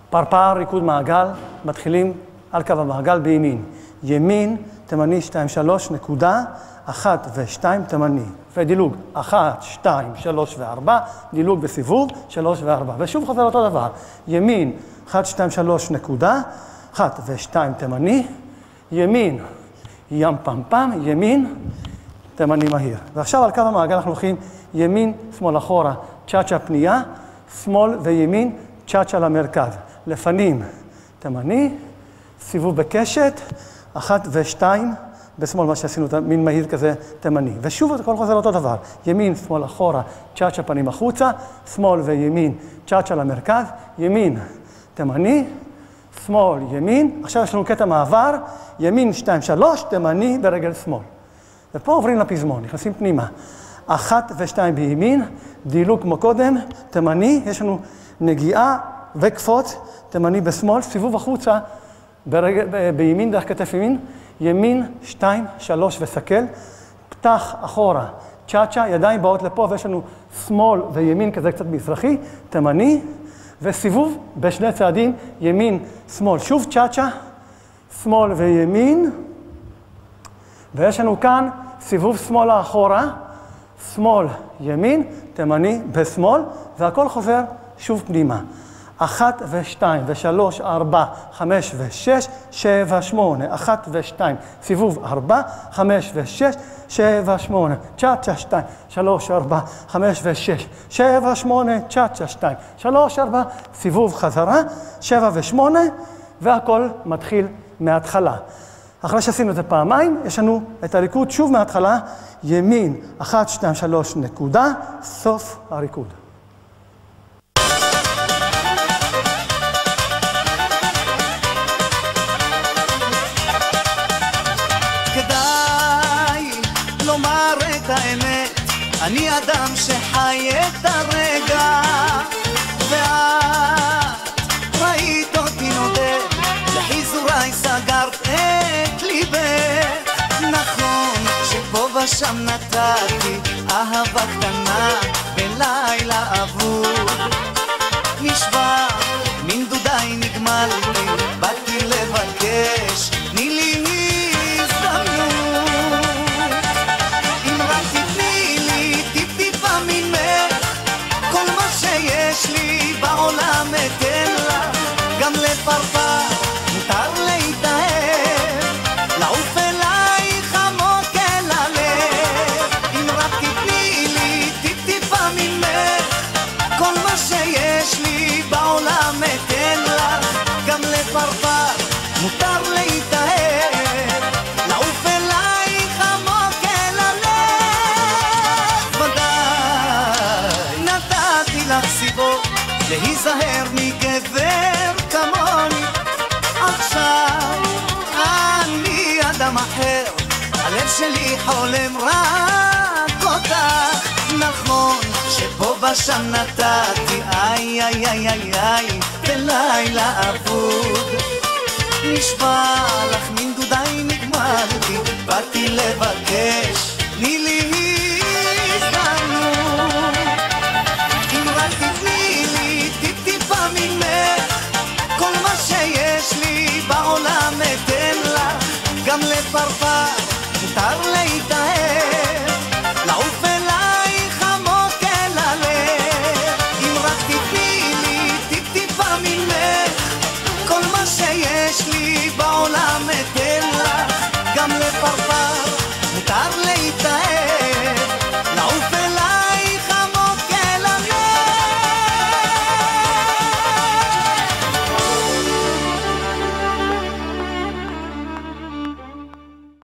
פרפר, ריקוד מעגל, מתחילים על קו המעגל בימין. ימין, תימני, 2, 3, נקודה, 1 ו-2, תימני. ודילוג, 1, 2, 3 ו-4, דילוג בסיבוב, 3 ו-4. ושוב חוזר אותו דבר. ימין, 1, 2, 3, נקודה, 1 ו-2, תימני. ימין, ים פם פם, ימין, תימני מהיר. ועכשיו על קו המעגל אנחנו הולכים ימין, שמאל אחורה, צ'אצ'ה פנייה, שמאל וימין, צ'אצ'ה למרכז. לפנים, תימני, סיבוב בקשת, 1 ו-2, בשמאל מה שעשינו, מין מהיר כזה תימני. ושוב הכל חוזר אותו דבר. ימין, שמאל אחורה, צ'אצ'ה פנים החוצה, שמאל וימין, צ'אצ'ה למרכז, ימין, תימני, שמאל, ימין. עכשיו יש לנו קטע מעבר, ימין, 2, 3, תימני ברגל שמאל. ופה עוברים לפזמון, נכנסים פנימה. 1 ו-2 בימין, דילוג כמו קודם, תימני, יש לנו נגיעה וקפוץ, תימני בשמאל, סיבוב החוצה, בימין, דרך כתף ימין, ימין, 2, 3 וסקל, פתח אחורה, צ'אצ'ה, ידיים באות לפה, ויש לנו שמאל וימין כזה קצת מזרחי, תימני, וסיבוב בשני צעדים, ימין, שמאל, שוב צ'אצ'ה, שמאל וימין, ויש לנו כאן סיבוב שמאלה אחורה, שמאל, ימין, תימני בשמאל, והכל חוזר שוב פנימה. 1 ו-2 ו-3, 4, 5 ו-6, 7, 8, 1 ו-2, סיבוב 4, 5 ו-6, 7, 8, צ'אצ'ה 2, 3, 4, 5 ו-6, 7, 8, צ'אצ'ה 2, 3, 4, סיבוב חזרה, 7 ו-8, והכל מתחיל מההתחלה. אחרי שעשינו את זה פעמיים, יש לנו את הריקוד שוב מההתחלה, ימין, 1, 2, 3, נקודה, סוף הריקוד. אני אדם שחי את הרגע, ואת ראית אותי נודד, לחיזוריי סגרת את ליבך. נכון שפה ושם נתתי אהבה קטנה בלילה אבוד, נשבע מן דודיי נגמלתי, באתי לבקש, תני לי בעולם אתן לך, גם לפרפר מותר להתאהב, לעוף אלייך עמוק אל הלב. אם רק תתני לי טיפ-טיפה ממך, כל מה שיש לי בעולם אתן לך, גם לפרפר מותר להתאהב, לעוף אלייך עמוק אל הלב. ודאי נתתי לך סיבות להיזהר מגבר כמוני, עכשיו אני אדם אחר, הלב שלי חולם רק אותך. נכון שפה ושם נתתי איי איי איי איי איי בלילה אבוד, נשבע לך מן דודיי נגמלתי, באתי לבקש, תני לי